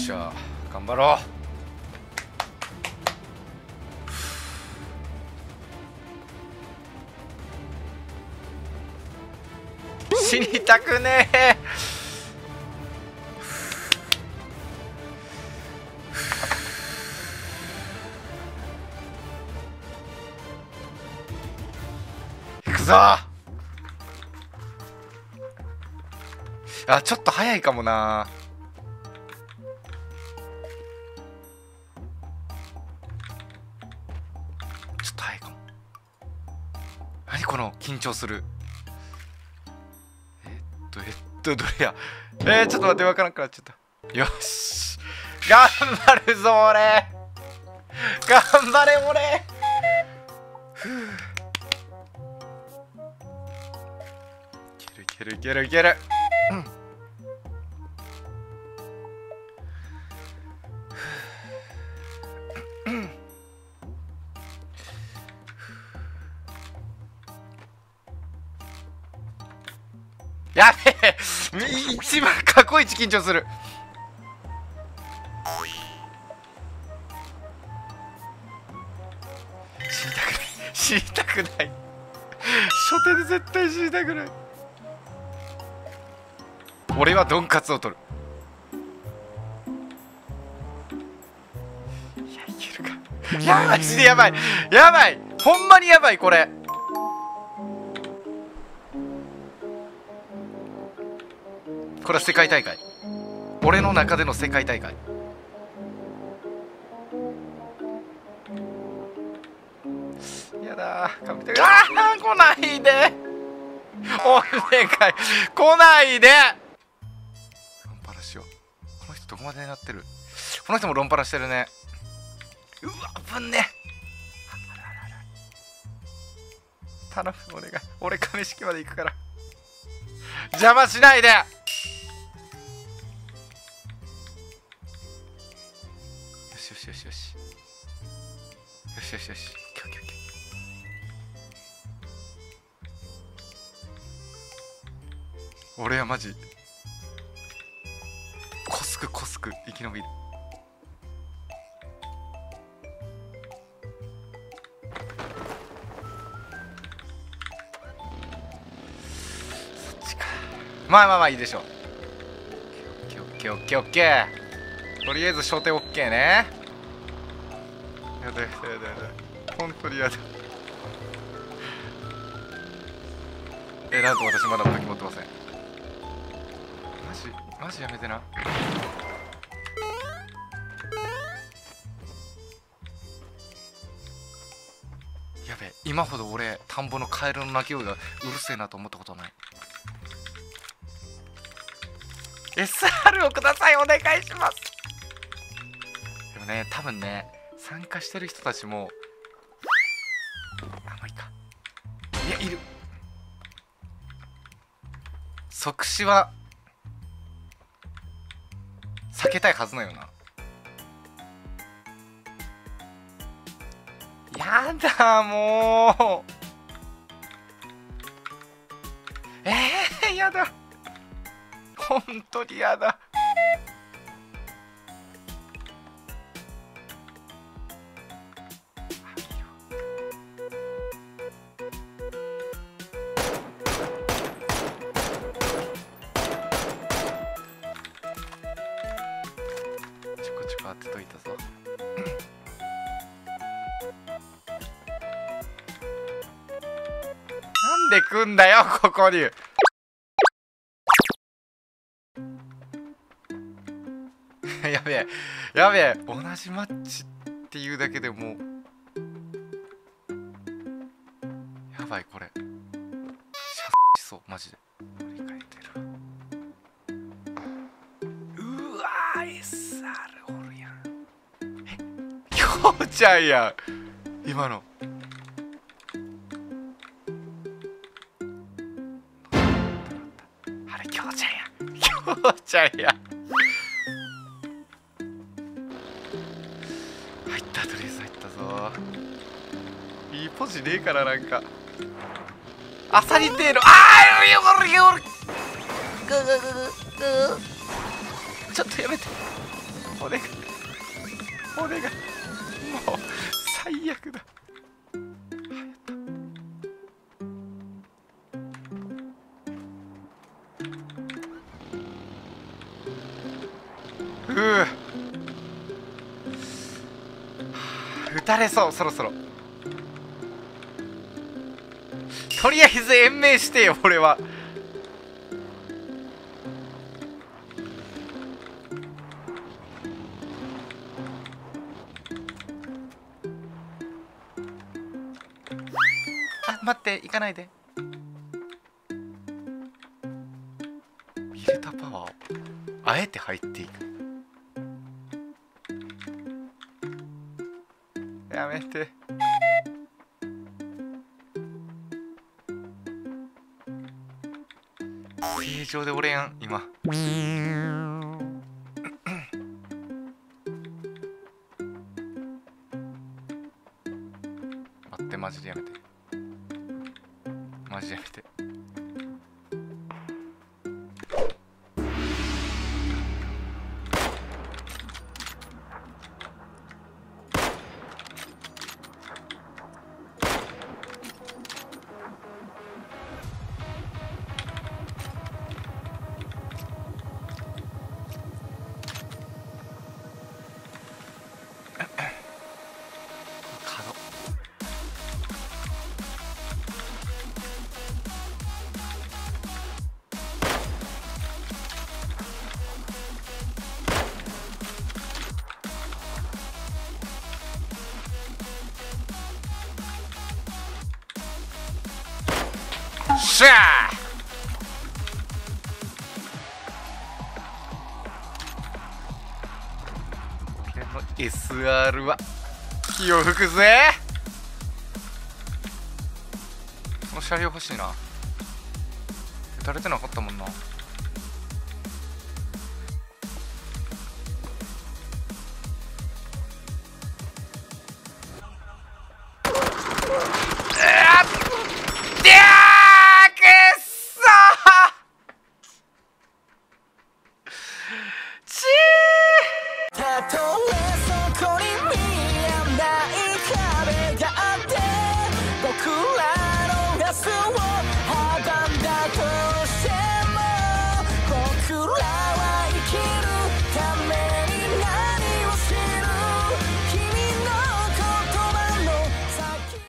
しゃ頑張ろう。死にたくねえ。行くぞ。あ、ちょっと早いかもな。ちょっと早いかも。何この緊張する。どれや。ちょっと待って、わからんくなっちゃった。よし、頑張るぞ俺。頑張れ俺。いけるいけるいけるいける。やべえ、一番過去一緊張する。死にたくない。初手で絶対死にたくない。俺はドンカツを取る。いや、いけるか。いや、マジでやばいやばい、ほんまにやばいこれ。これは世界大会、俺の中での世界大会。やだー、神手が来ないで、お願い来ないで。ロンパラしよう。この人どこまで狙ってる。この人もロンパラしてるね。うわぶんね。頼むお願い、俺亀式まで行くから邪魔しないで。よしよしよしよしよしよしよし。俺はマジコスク生き延びる。そっちか。まあまあまあいいでしょう。オッケーオッケーオッケーオッケー。とりあえず初手オッケーね。やだやだやだやだ、本当にやだ。なんと私まだ武器持ってません。マジやめてな。やべえ、今ほど俺田んぼのカエルの鳴き声がうるせえなと思ったことない。 SR をください、お願いします。でもね、多分ね、参加してる人たちもいいか。いや、いる。即死は避けたいはずなよな。やだもう。やだ、本当にやだ。当てといたぞ。なんで来んだよここに。やべえやべえ、同じマッチっていうだけでもうやばい。これシャしそうマジで。振り返ってる。うわー SR おるやん。きょうちゃんやん今の。あれきょうちゃんや、きょうちゃんや。入った、とりあえず入ったぞ。いいポジねえから。なんかアサリテール、ちょっとやめて。 俺がもう最悪だ。撃たれそう。そろそろとりあえず延命してよ。俺は待って、行かないで。ビルタパワーをあえて入っていく。やめて。正常でおれん今。待って、マジでやめて。マジでやめて。しゃあ、俺の SR は気を吹くぜ。この車両欲しいな。撃たれてなかったもんな。